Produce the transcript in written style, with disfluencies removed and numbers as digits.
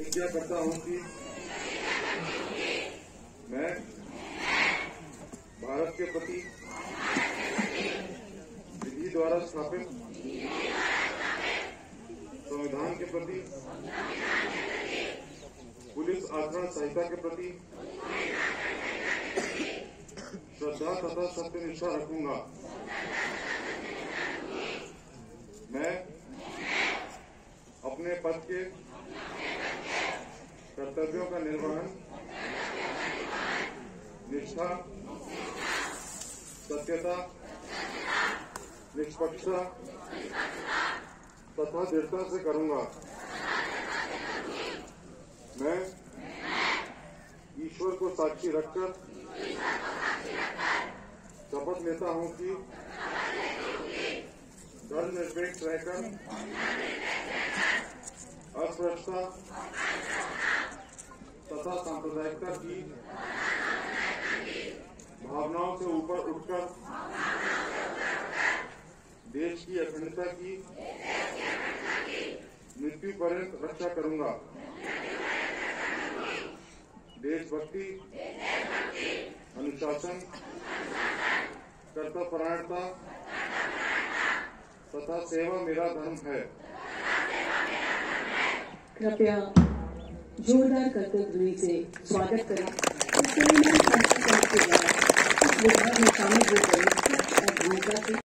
प्रतिज्ञा करता हूँ कि मैं भारत के प्रति विधि द्वारा स्थापित संविधान के प्रति, पुलिस आचरण संहिता के प्रति श्रद्धा तथा सत्यनिष्ठा रखूंगा। मैं अपने पद के कर्तव्यों का निर्वहन निष्ठा, सत्यता, निष्पक्षता तथा दृढ़ता से करूंगा। मैं ईश्वर को साक्षी रखकर शपथ लेता हूं कि धर्मनिरपेक्ष रहकर अस्पृश्यता तथा सांप्रदायिकता की भावनाओं से ऊपर उठकर देश की अखंडता की मृत्यु पर्यंत रक्षा करूंगा। देशभक्ति, अनुशासन, कर्तव्यपरायणता तथा सेवा मेरा धर्म है। कृपया जोरदार कर्तव्य से स्वागत करें। विभाग में शामिल होकर